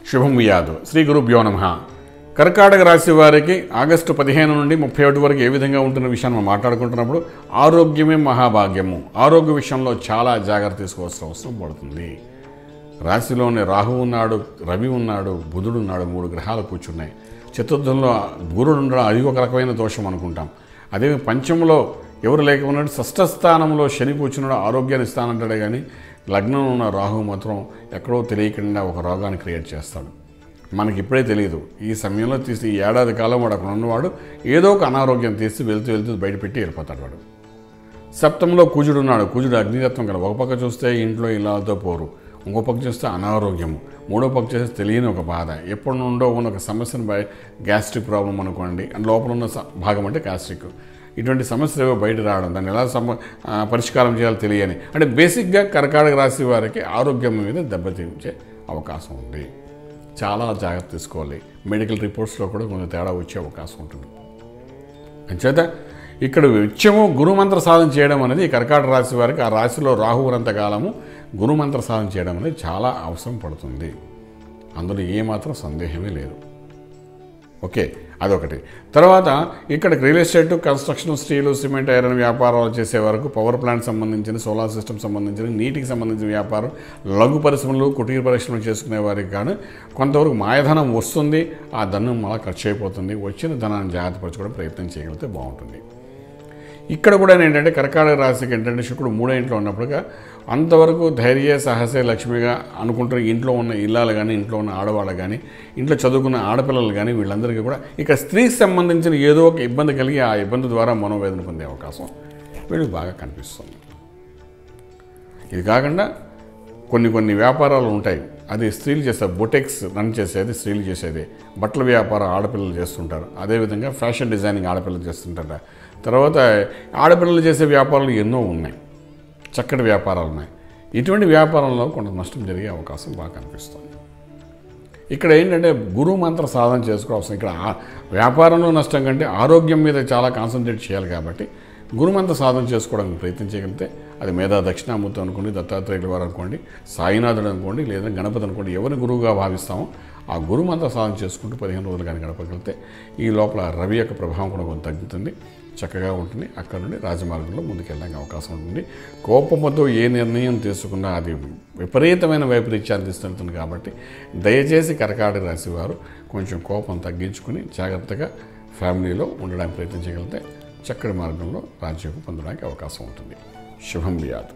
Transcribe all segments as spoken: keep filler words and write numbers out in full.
శుభం వ్యాధు శ్రీ గురుభ్యో నమః. కర్కాటక రాశి వారికి ఆగస్టు పదిహేను నుండి ముప్పై ఒకటి వరకు ఏ విధంగా ఉంటున్న విషయాన్ని మనం మాట్లాడుకుంటున్నప్పుడు ఆరోగ్యమే మహాభాగ్యము. ఆరోగ్య విషయంలో చాలా జాగ్రత్త తీసుకోవాల్సిన అవసరం పడుతుంది. రాశిలోని రాహు ఉన్నాడు, రవి ఉన్నాడు, బుధుడు ఉన్నాడు, మూడు గ్రహాలు కూర్చున్నాయి. చతుర్థంలో గురుడు ఉండడం అది ఒక రకమైన దోషం అనుకుంటాం. అదే పంచంలో ఎవరు లేకపోయినాడు, షష్ఠ స్థానంలో శని కూర్చున్నాడు, ఆరోగ్యాన్ని ఇస్తానంటాడే కానీ లగ్నంలో ఉన్న రాహు మాత్రం ఎక్కడో తెలియకుండా ఒక రోగాన్ని క్రియేట్ చేస్తాడు. మనకి ఇప్పుడే తెలియదు. ఈ సమయంలో తీసి ఈ ఏడాది కాలం వాడు అక్కడ ఉన్నవాడు ఏదో ఒక అనారోగ్యం తీసి వెళ్తూ వెళ్తూ బయటపెట్టి వెళ్ళిపోతాడు వాడు. సప్తంలో కుజుడు ఉన్నాడు. కుజుడు అగ్నితత్వం కదా. ఒక పక్క చూస్తే ఇంట్లో ఇళ్ళతో పోరు, ఇంకో పక్క చూస్తే అనారోగ్యము, మూడో పక్క చేస్తే తెలియని ఒక బాధ, ఎప్పటి నుండో ఉన్న ఒక సమస్యను బయ గ్యాస్ట్రిక్ ప్రాబ్లం అనుకోండి, అండ్ లోపల ఉన్న భాగం అంటే గ్యాస్ట్రిక్. ఇటువంటి సమస్యలు ఏవో బయట రావడం, దాన్ని ఎలా సమ పరిష్కారం చేయాలో తెలియని, అంటే బేసిక్గా కర్కాటక రాశి వారికి ఆరోగ్యం మీద దెబ్బతీసే అవకాశం ఉంది. చాలా జాగ్రత్త తీసుకోవాలి. మెడికల్ రిపోర్ట్స్లో కూడా కొంచెం తేడా వచ్చే అవకాశం ఉంటుంది. అంచేత ఇక్కడ నిత్యము గురుమంత్ర సాధన చేయడం అనేది కర్కాటక రాశి వారికి ఆ రాశిలో రాహువునంత కాలము గురుమంత్ర సాధన చేయడం అనేది చాలా అవసరం పడుతుంది. అందులో ఏమాత్రం సందేహమే లేదు. ఓకే, అదొకటి. తర్వాత ఇక్కడ real estate, construction, steel, cement, iron వ్యాపారాలు చేసే వరకు, పవర్ ప్లాంట్ సంబంధించిన, సోలార్ సిస్టమ్ సంబంధించిన, నీటికి సంబంధించిన వ్యాపారం, లఘు పరిశ్రమలు, కుటీర పరిశ్రమలు చేసుకునే వారికి కానీ కొంతవరకు మాయధనం వస్తుంది. ఆ ధనం మళ్ళీ ఖర్చు అయిపోతుంది. వచ్చిన ధనాన్ని జాగ్రత్తపరచుకోవడం ప్రయత్నం చేయగలిగితే బాగుంటుంది. ఇక్కడ కూడా ఏంటంటే కర్కాటక రాశికి ఏంటంటే శుక్రుడు మూడో ఇంట్లో ఉన్నప్పుడుగా అంతవరకు ధైర్య సాహసే లక్ష్మిగా అనుకుంటారు. ఇంట్లో ఉన్న ఇల్లాలు కానీ, ఇంట్లో ఉన్న ఆడవాళ్ళు కానీ, ఇంట్లో చదువుకున్న ఆడపిల్లలు కానీ వీళ్ళందరికీ కూడా ఇక స్త్రీకి సంబంధించిన ఏదో ఒక ఇబ్బంది కలిగి ఆ ఇబ్బంది ద్వారా మనోవేదన పొందే అవకాశం వీళ్ళకి బాగా కనిపిస్తుంది. ఇది కాకుండా కొన్ని కొన్ని వ్యాపారాలు ఉంటాయి, అది స్త్రీలు చేస్తారు. బొటెక్స్ రన్ చేసేది స్త్రీలు చేసేది. బట్టల వ్యాపారం ఆడపిల్లలు చేస్తుంటారు. అదేవిధంగా ఫ్యాషన్ డిజైనింగ్ ఆడపిల్లలు చేస్తుంటారు. తర్వాత ఆడపిల్లలు చేసే వ్యాపారాలు ఎన్నో ఉన్నాయి, చక్కటి వ్యాపారాలు ఉన్నాయి. ఇటువంటి వ్యాపారంలో కొంత నష్టం జరిగే అవకాశం బాగా కనిపిస్తుంది. ఇక్కడ ఏంటంటే గురు మంత్ర సాధన చేసుకోవాల్సిన, ఇక్కడ వ్యాపారంలో నష్టం కంటే ఆరోగ్యం మీద చాలా కాన్సన్ట్రేట్ చేయాలి. కాబట్టి గురుమంత్ర సాధన చేసుకోవడానికి ప్రయత్నం చేయగలిగితే అది మేధా దక్షిణామూర్తి అనుకోండి, దత్తాత్రేయుల వారు అనుకోండి, సాయినాథుడు అనుకోండి, లేదా గణపతి అనుకోండి, ఎవరిని గురువుగా భావిస్తామో ఆ గురుమంత్ర సాధన చేసుకుంటూ పదిహేను రోజులు కానీ గడపగలిగితే ఈ లోపల రవి యొక్క ప్రభావం కూడా కొంత తగ్గుతుంది, చక్కగా ఉంటుంది. అక్కడ నుండి రాజమార్గంలో ముందుకెళ్ళడానికి అవకాశం ఉంటుంది. కోపంతో ఏ నిర్ణయం తీసుకున్నా అది విపరీతమైన వైపరీత్యాన్ని తీసుకెళ్తుంది. కాబట్టి దయచేసి కర్కాటక రాశి వారు కొంచెం కోపం తగ్గించుకుని జాగ్రత్తగా ఫ్యామిలీలో ఉండడానికి ప్రయత్నం చేయగలిగితే చక్కటి మార్గంలో రాజ్యం పొందడానికి అవకాశం ఉంటుంది. శుభం వ్యాధు.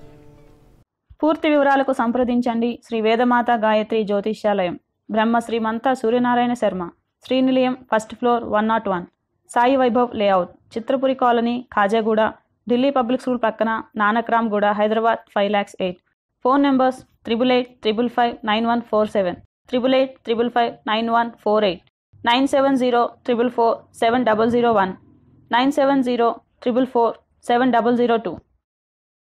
పూర్తి వివరాలకు సంప్రదించండి Shri Vedamata Gayatri Jyotishyalayam, Brahma Srimanta Suryanarayana Sharma, Srinilayam, first floor, one naught one, Sai Vaibhav layout, Chitrapuri colony, Khajaguda, Delhi public school పక్కన, Nanakramguda, Hyderabad five lakhs eight. Phone numbers triple eight triple five nine one four seven, triple eight triple five nine one four eight, nine seven zero triple four seven double zero one, nine seven zero triple four seven double zero two.